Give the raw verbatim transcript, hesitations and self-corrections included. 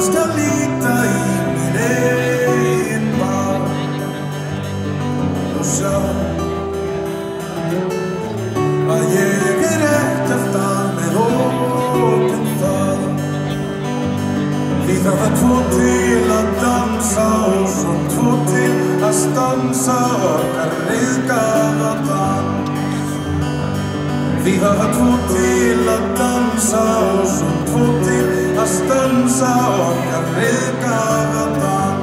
skal líta í mín eigin barm og sjá að ég er ekkert að með opinn faðm. Því það var tvo til að dansa og svo tvo til að stansa okkar ryðgaða dans. Því það var tvo til að dansa og svo tvo til að stansa okkar ryðgaða dans.